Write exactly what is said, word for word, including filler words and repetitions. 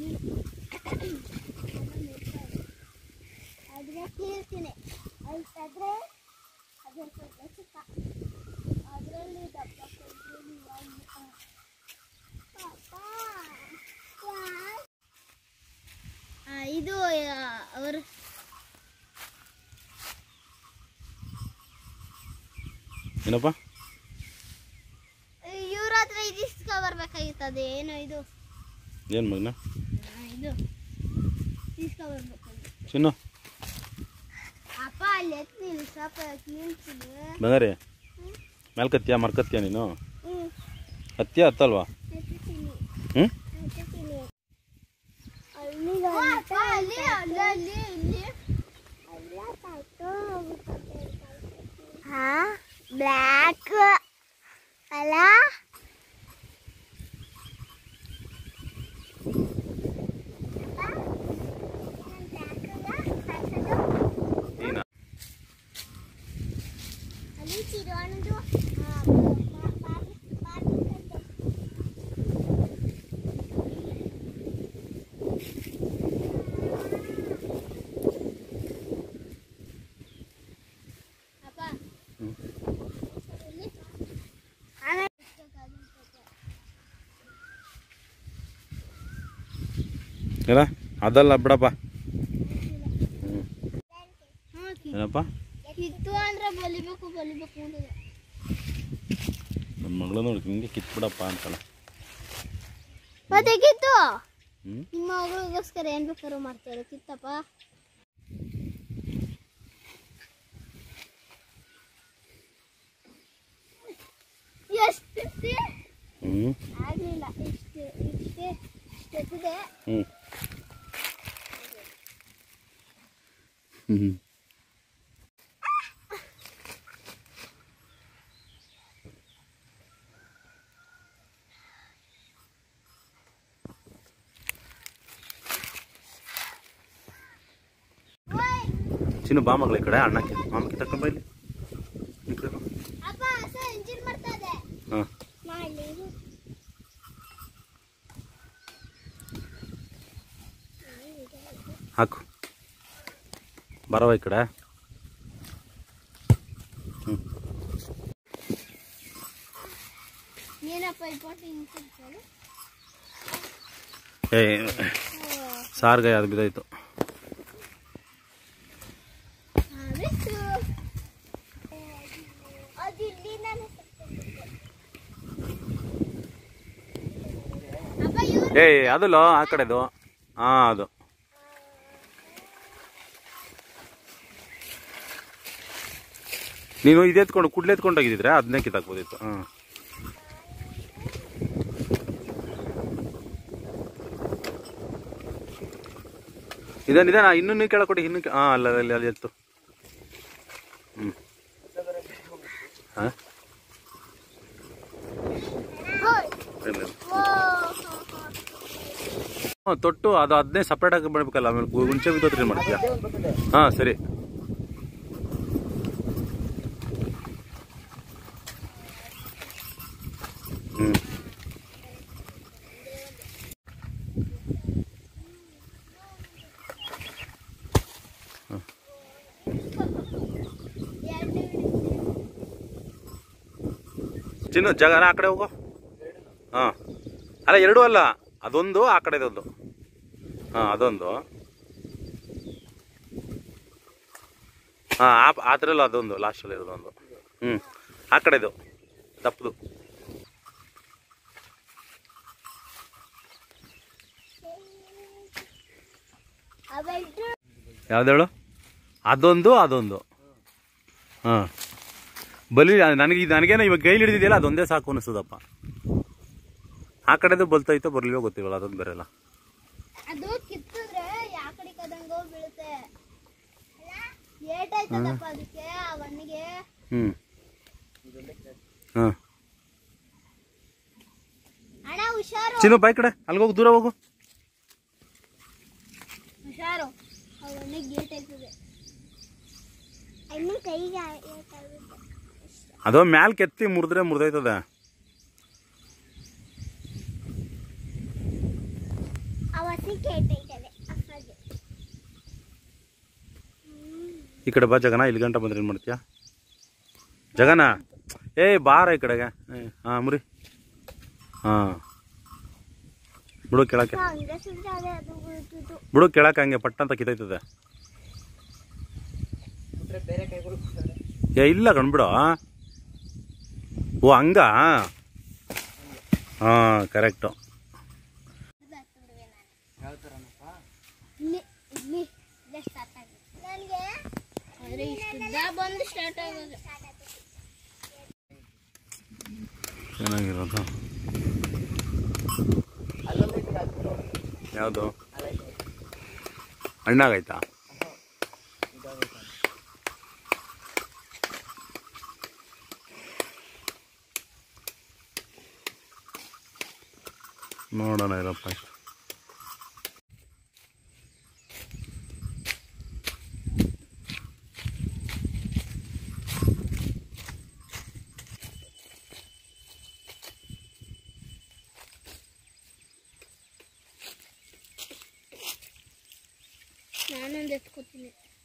ಅದ್ರ ಕೀಳ್ತೀನಿ ಅಲ್ಲಿ ತೆಗೆದ್ರೆ ಅದ್ರ ಸ್ವಲ್ಪ ಚಿಕ್ಕ ಅದರಲ್ಲಿ ದಪ್ಪ ಇದು ಅವರು ಏನಪ್ಪ ಇವ್ರ ಹತ್ರ ಇದಿಸ್ಕೊ ಬರ್ಬೇಕಾಗಿತ್ತು ಏನು ಇದು ಏನು ಮಗನ ಇದು ಇಸ್ಕೊ ಬರ್ಬೇಕಾಗಿತ್ತು ಚಿನ್ನು ಅಪ್ಪ ಅಲ್ಲಿ ಎತ್ತೀನಿ ಸ್ವಲ್ಪ ಕೀಳ್ತೀನಿ ಬಂಗಾರಿ ಮೇಲ್ಕತ್ತೀಯ ಮರ್ಕತ್ತೀಯ ನೀನು ಹತ್ತಿಯ ಹತ್ತಲ್ವಾ ಹ್ಞೂ ಬ್ಲ್ಯಾಕ್ ಅಲ್ಲ ಅಲ್ಲಿ ಚಿರೋಣದು ಇಲ್ಲ ಅದಲ್ಲ ಬಿಡಪ್ಪ ಏನಪ್ಪ ಕಿತ್ತು ಅಂದ್ರೆ ಬಲಿಬೇಕು ಬಲಿಬೇಕು ಅಂತದೆ ನನ್ನ ಮಗಳು ನೋಡಿ ಹಿಂಗೆ ಕಿತ್ಬಿಡಪ್ಪ ಅಂತಲ್ಲ ಮತ್ತೆ ಕಿತ್ತು ನಿಮ್ಮ ಮಗಳಿಗೋಸ್ಕರ ಏನ್ ಬೇಕಾದ್ರೂ ಮಾಡ್ತಾರೆ ಕಿತ್ತಪ್ಪ ಎಷ್ಟು ಹ್ಞೂ ಆಗಲಿಲ್ಲ ಇಷ್ಟು ಇಷ್ಟೇ ಇಷ್ಟೆತ್ತಿದೆ ಹ್ಞೂ ಹ್ಞೂ ಚಿನ್ನು ಬಾ ಮಗಳ ಈ ಕಡೆ ಅಣ್ಣಕ್ಕೆ ಮಾಮಕ್ಕೆ ತಕೊಂಡ್ ಬಾ ಇಲ್ಲಿ ಹಾಂ ಹಾಕು ಬರವ ಈ ಕಡೆ ಹ್ಞೂ ಏ ಸಾರ್ಗಾಯ ಅದು ಬಿದ್ದಾಯ್ತು ಏಯ್ ಅದಲ್ಲ ಆ ಕಡೆದು ಹಾಂ ಅದು ನೀನು ಇದು ಎತ್ಕೊಂಡು ಕುಡ್ಲೆ ಎತ್ಕೊಂಡೋಗಿದ್ರೆ ಅದನ್ನೇ ಕಿತ್ತಾಕ್ಬೋದಿತ್ತು ಹಾಂ ಇದನ್ನ ಇದನ್ನ ಇನ್ನೂ ನೀವು ಕೇಳಕೊಡಿ ಇನ್ನೂ ಹಾಂ ಅಲ್ಲ ಅಲ್ಲಿ ಅಲ್ಲಿ ಎತ್ತು ಹ್ಞೂ ಹಾಂ ಹ್ಞೂ ತೊಟ್ಟು ಅದು ಅದನ್ನೇ ಸಪ್ರೇಟಾಗಿ ಮಾಡಬೇಕಲ್ಲ ಆಮೇಲೆ ಗುಂಚೆ ಬಿದ್ದೋದ್ರೆ ಏನು ಮಾಡ್ತೀಯಾ ಹಾಂ ಸರಿ ಹ್ಞೂ ಚಿನ್ನು ಜಾಗ ಆ ಕಡೆ ಹೋಗೋ ಹಾಂ ಅಲ್ಲ ಎರಡೂ ಅಲ್ಲ ಅದೊಂದು ಆ ಕಡೆದೊಂದು ಹಾಂ ಅದೊಂದು ಹಾಂ ಆ ಆ ಥರ ಅದೊಂದು ಲಾಸ್ಟಲ್ಲಿ ಇರೋದೊಂದು ಹ್ಞೂ ಆ ಕಡೆದು ದಪ್ಪದು ಯಾವ್ದೇಳು ಅದೊಂದು ಅದೊಂದು ಹಾಂ ಬಲಿ ನನಗೆ ನನಗೇನೋ ಇವಾಗ ಕೈಲಿ ಹಿಡಿದಿದೆಯಲ್ಲ ಅದೊಂದೇ ಸಾಕು ಅನಿಸ್ತದಪ್ಪ ಆ ಕಡೆದು ಬಲ್ತೈತೋ ಬರ್ಲಿವೋ ಗೊತ್ತಿಲ್ಲ ಅದೊಂದು ಬರಲ್ಲ ಅದು ಕಿತ್ತಿದ್ರೆ ಯಾ ಕಡೆ ಕದಂಗೋ ಬೀಳುತ್ತೆ ಏಟಾಯ್ತದಪ್ಪ ಅದಕ್ಕೆ ಆ ಮಣ್ಣಿಗೆ ಹ್ಮ್ ಹಾಂ ಅಣ್ಣ ಹುಷಾರು ಚಿನ್ನು ಬೈ ಕಡೆ ಅಲ್ಲಿಗೆ ಹೋಗು ದೂರ ಹೋಗು ಹುಷಾರು ಆ ಮಣ್ಣಿಗೆ ಗೇಟ್ ಆಯ್ತದೆ ಇನ್ನು ಕೈಗೆ ಅದು ಮ್ಯಾಲ್ ಕೆತ್ತಿ ಮುರಿದ್ರೆ ಮುರಿದೈತದ ಅವ ಹಸಿ ಕೇಳ್ತೈತದೆ ಹಾಗೆ. ಈ ಕಡೆ ಬಾ ಜಗನ, ಇಲ್ಲಿ ಗಂಟ ಬಂದ್ರೆ ಏನು ಮಾಡ್ತೀಯಾ ಜಗನ? ಏಯ್ ಬಾರ ಈ ಕಡೆಗೆ. ಹಾಂ ಮುರಿ. ಹಾಂ ಬಿಡು ಕೆಳಕ್ಕೆ, ಹಂಗೆ ಸುತ್ತಾದೆ ಅದು ಬೀಳ್ತಿತ್ತು. ಬಿಡು ಕೆಳಕ್ಕೆ, ಹಂಗೆ ಪಟ್ಟ ಅಂತ ಕಿತ್ತೈತದೆ. ಏ ಇಲ್ಲ ಕಣ್ಬಿಡು. ಓ ಹಂಗ. ಹಾಂ ಕರೆಕ್ಟು. ಇಲ್ಲಿ ಇಲ್ಲಿ ಇದೆ ಸ್ಟಾರ್ಟ್ ಆಗಿದೆ ನನಗೆ. ಆದರೆ ಇಷ್ಟುದ್ದ ಬಂದು ಸ್ಟಾರ್ಟ್ ಆಗೋದು ಚೆನ್ನಾಗಿರೋದು. ಯಾವುದು ಹಣ್ಣಾಗೈತಾ? ನೋಡೋಣ ಇರಪ್ಪ. ನಾನೊಂದು ಎತ್ಕೋತೀನಿ.